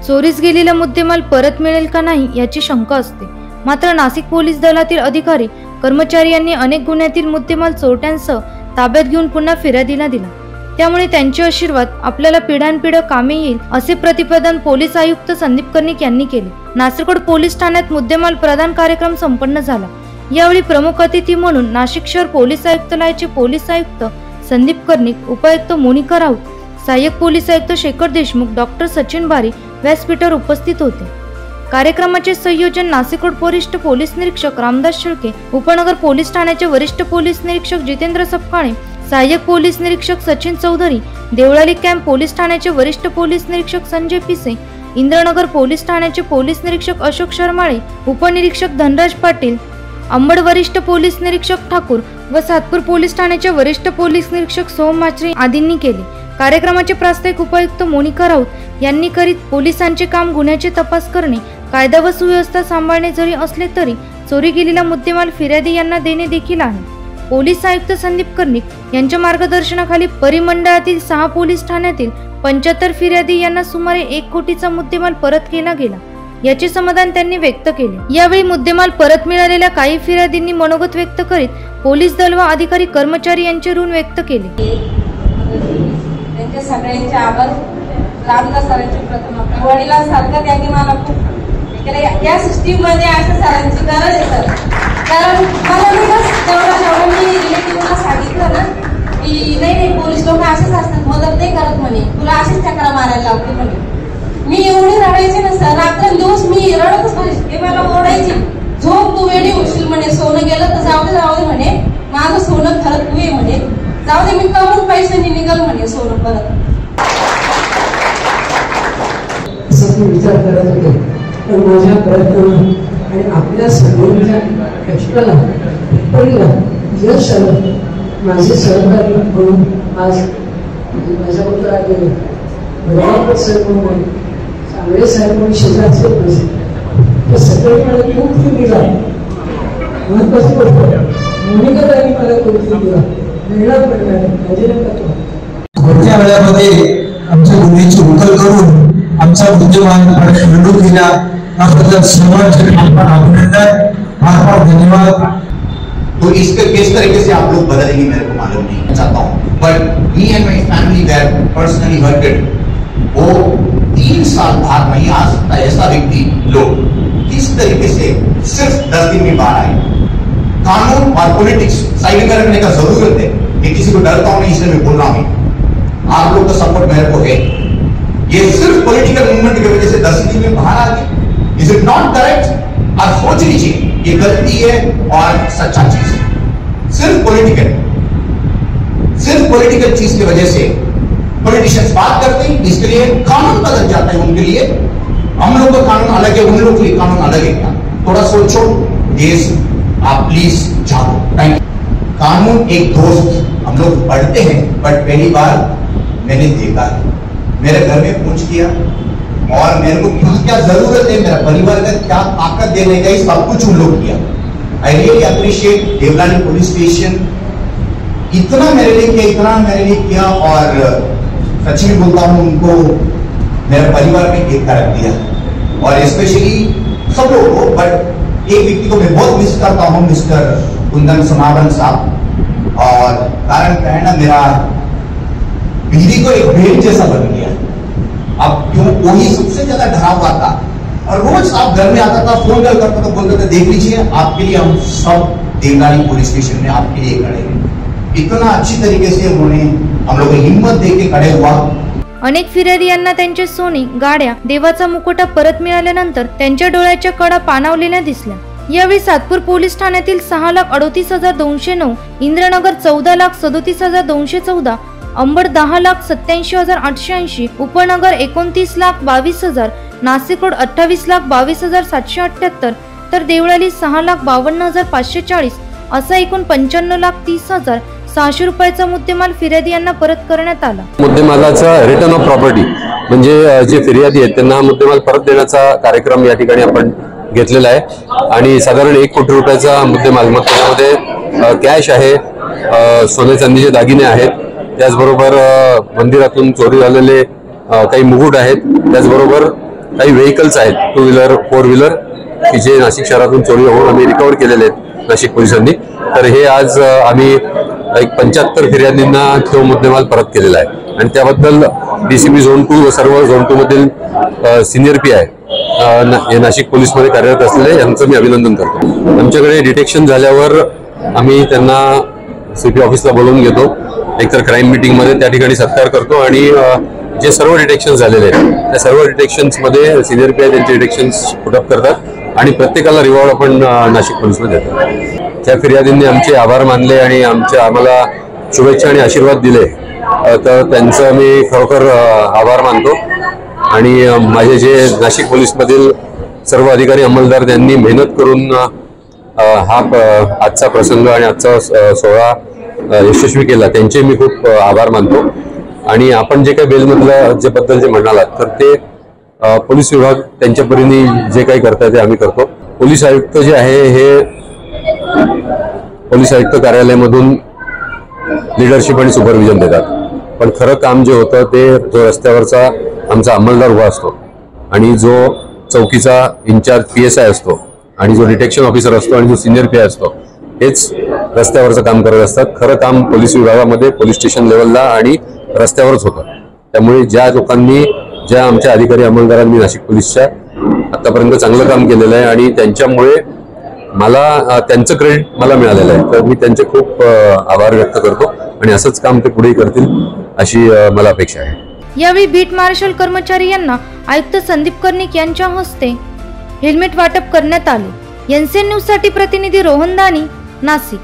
चोरीस गेलेला मुद्देमाल परत मिळेल का नाही याची शंका असते। मात्र नाशिक पोलीस दलातील अधिकारी कर्मचारी यांनी अनेक गुन्ह्यातील मुद्देमाल चोरट्यांसह ताब्यात घेऊन पुन्हा फिर्यादीला दिला। त्यामुळे त्यांचे आशीर्वाद आपल्याला पिढ्यानपिढ्या कामी येईल असे प्रतिपादन पोलीस आयुक्त संदीप कर्णिक यांनी केले। नाशिक रोड पोलीस ठाण्यात मुद्देमाल प्रदान कार्यक्रम संपन्न झाला। यावेळी प्रमुख अतिथी म्हणून नाशिक शहर पोलीस आयुक्तालयाचे पोलीस आयुक्त संदीप कर्णिक, उपायुक्त मोनिका राऊत, सहाय्यक पोलीस आयुक्त शेखर देशमुख, डॉक्टर सचिन बारी व्यासपीठावर उपस्थित होते। कार्यक्रमाचे संयोजन नाशिक रोड वरिष्ठ पोलीस निरीक्षक रामदास शेळके, उपनगर पोलीस ठाण्याचे वरिष्ठ पोलीस निरीक्षक जितेंद्र सपकाळे, सहाय्यक पोलीस निरीक्षक सचिन चौधरी, देवळाली कॅम्प पोलीस ठाण्याचे वरिष्ठ पोलीस निरीक्षक संजय पिसे, इंद्रनगर पोलीस ठाण्याचे पोलीस निरीक्षक अशोक शर्माळे, उपनिरीक्षक धनराज पाटील, अंबड वरिष्ठ पोलीस निरीक्षक ठाकूर व सातपूर पोलीस ठाण्याचे वरिष्ठ पोलीस निरीक्षक सोहम माचरे आदींनी केले। कार्यक्रमाचे प्रास्ताविक उपायुक्त मोनिका राऊत यांनी करीत पोलिसांचे काम गुन्ह्याचे तपास करणे, कायदा व सुव्यवस्था सांभाळणे जरी असले तरी चोरी गेलेला मुद्देमाल फिर्यादी यांना देणे देखील आहे। पोलीस आयुक्त संदीप कर्णिक यांच्या मार्गदर्शनाखाली परिमंडळातील 6 पोलीस ठाण्यातील 75 फिर्यादी यांना सुमारे 1 कोटीचा मुद्देमाल परत केला गेला, याचे समाधान त्यांनी व्यक्त केले। यावेळी मुद्देमाल परत मिळालेल्या काही फिर्यादींनी मनोगत व्यक्त करीत पोलीस दल व अधिकारी कर्मचारी यांचे ऋण व्यक्त केले। त्यांचे सगळ्यांचे आभार। रामदास सरांचे प्रथम आपल्या वडिलांसारखं त्यांनी मला खूप या सिस्टीम मध्ये अशा सरांची गरज आहे सर। कारण मला जेवढं मी रिलेटिव्हला सांगितलं ना की नाही पोलीस लोक असेच असतात, मदत नाही करत म्हणे, तुला अशीच चक्रा मारायला लावते म्हणे। मी एवढी रडायचे ना सर, रात्रंदिवस मी रडतच बसायचे। ते मला ओरडायची, झोप तू वेडी होशील म्हणे, सोनं गेलं तर जाऊ दे म्हणे, माझं सोनं खरं तू आहे म्हणे, जाऊ दे मी कमवून पैशाने निघल म्हणे सोनं परत। विचार करत होते पण माझ्या प्रयत्नानं आणि आपल्या सर्वांच्या कष्टाला यश आलं। माझे सहकारी म्हणून आज माझ्याबरोबर आलेले बरोबर सर म्हणून चांगले साहेब म्हणून शेजारचे ते सगळे मला खूप दिला। महत्वाची गोष्ट मोनिका ताईंनी मला खूप दिला, मिळणार कोणत्या वेळामध्ये आमच्या गुन्ह्याची उकल करून आमचा बुद्धिमान निवडून दिला त्याबद्दल सर्वांचे अभिनंदन, फार धन्यवाद। तो इसके किस तरीके से आप लोग बदलेंगे मेरे को मालूम नहीं चाहता हूँ, but me and my family were personally hurted. वो 3 साल बाहर नहीं आ सकता ऐसा व्यक्ति लोग किस तरीके से सिर्फ 10 दिन में बाहर आए। कानून और पॉलिटिक्स साइड में रखने का जरूरत है। मैं किसी को डरता हूं नहीं, इसलिए मैं बोल रहा हूं। आप लोग का सपोर्ट मेरे को है। ये सिर्फ पॉलिटिकल मूवमेंट की वजह से 10 दिन में बाहर आ गए। Is it not correct? आप सोच लीजिए, ये गलती है और सच्चा चीज है। सिर्फ पॉलिटिकल चीज की वजह से पॉलिटिशियंस बात करते हैं, इसके लिए कानून बदल जाता है उनके लिए। हम लोग का कानून अलग है, उन लोगों के लिए कानून अलग है। क्या थोड़ा सोचो देश, आप प्लीज जाओ। Thank you. कानून एक दोस्त हम लोग पढ़ते हैं, बट पहली बार मैंने देखा है, मेरे घर में पूछ किया और मेरे को क्या जरूरत है, मेरा परिवार का क्या ताकत देने का, ये सब कुछ उन लोग किया। I really appreciate Devlali police station, इतना मेरे लिए किया और सच में बोलता हूँ उनको मेरे परिवार में एक रख दिया। और स्पेशली सब लोगों को, बट एक व्यक्ति को मैं बहुत मिस करता हूँ, मिस्टर कुंदन समावन साहब। और कारण क्या है ना, मेरा बिजली को एक भेद जैसा बन गया। अब क्यों, वही सबसे ज्यादा डरा हुआ था और रोज आप घर में आता था, फोन कॉल करता था, बोलते थे देख लीजिए आपके लिए हम सब देवलाली पुलिस स्टेशन में आपके लिए खड़े हैं। इतना अच्छी तरीके से उन्होंने हम लोग को हिम्मत देके खड़े हुआ। अनेक फिर्यादी यांना त्यांचे सोने, गाड्या, देवाचा मुकुटा परत मिळाल्यानंतर त्यांच्या डोळ्याच्या कडा पाणावलेल्या दिसल्या। यावेळी सातपूर पोलीस ठाण्यातील 6,38,209, इंद्रनगर 14,37,214, अंबड 10,87,880, उपनगर 29,22,000, नाशिक रोड 28,22,778, तर देवळाली 6,52,540 असा एकूण 95,30,600 रुपयाचा मुद्देमाल फिर्यादी यांना परत करण्यात आला। मुद्देमालाचा रिटर्न ऑफ प्रॉपर्टी म्हणजे जे फिर्यादी आहेत त्यांना मुद्देमाल परत देण्याचा कार्यक्रम या ठिकाणी आपण घेतलेला आहे आणि साधारण 1 कोटी रुपयाचा मुद्देमाल, मग त्यामध्ये कॅश आहे, सोने चांदीचे दागिने आहेत, त्याचबरोबर मंदिरातून चोरी झालेले काही मुकुट आहेत, त्याचबरोबर काही व्हेकल्स आहेत, 2 व्हीलर 4 व्हीलर, की जे नाशिक शहरातून चोरी होऊन आम्ही रिकव्हर केलेले आहेत नाशिक पोलिसांनी. तर हे आज आम्ही एक 75 फिर्यादींना तो मुद्देमाल परत केलेला आहे आणि त्याबद्दल DCP झोन 2 व सर्व झोन 2 मधील सिनियर PI हे नाशिक पोलीसमध्ये कार्यरत असलेले यांचं मी अभिनंदन करतो. आमच्याकडे डिटेक्शन झाल्यावर आम्ही त्यांना CP ऑफिसला बोलवून घेतो, एकतर क्राईम मीटिंगमध्ये त्या ठिकाणी सत्कार करतो आणि जे सर्व डिटेक्शन झालेले आहेत त्या सर्व डिटेक्शन्समध्ये सिनियर PI त्यांचे डिटेक्शन्स पुटअप करतात आणि प्रत्येकाला रिवॉर्ड आपण नाशिक पोलीसमध्ये देतो. त्या फिर्यादींनी आमचे आभार मानले आणि आम्हाला शुभेच्छा आणि आशीर्वाद दिले, तर त्यांचं मी खरोखर आभार मानतो. आणि माझे जे नाशिक पोलीसमधील सर्व अधिकारी अंमलदार त्यांनी मेहनत करून हा आजचा प्रसंग आणि आजचा सोहळा यशस्वी केला, त्यांचे मी खूप आभार मानतो. आणि आपण जे काही बेलमधलं जे बद्दल जे म्हणालात तर ते पोलीस विभाग त्यांच्या परीने जे काही करतात ते आम्ही करतो. पोलीस आयुक्त जे आहे हे पोलीस आयुक्त कार्यालयामधून लिडरशिप आणि सुपरविजन देतात, पण खरं काम जे होतं ते जो रस्त्यावरचा आमचा अंमलदार उभा असतो आणि जो चौकीचा इन्चार्ज PSI असतो आणि जो डिटेक्शन ऑफिसर असतो आणि जो सिनियर PI असतो, हेच रस्त्यावरचं काम करत असतात. खरं काम पोलीस विभागामध्ये पोलीस स्टेशन लेवलला आणि रस्त्यावरच होतं. त्यामुळे ज्या आमच्या अधिकारी अंमलदारांनी नाशिक पोलीसच्या आतापर्यंत चांगलं काम केलेलं आहे आणि त्यांच्यामुळे मला त्यांचं क्रेडिट मला मिळालेलं आहे, तर मी त्यांचे खूप आभार व्यक्त करतो आणि असंच काम ते पुढे करतील अशी मला अपेक्षा आहे. यावेळी बीट मार्शल कर्मचारी यांना आयुक्त संदीप कर्णिक यांच्या हस्ते हेल्मेट वाटप करण्यात आले. NCN न्यूज साठी प्रतिनिधी रोहन दानी, नाशिक.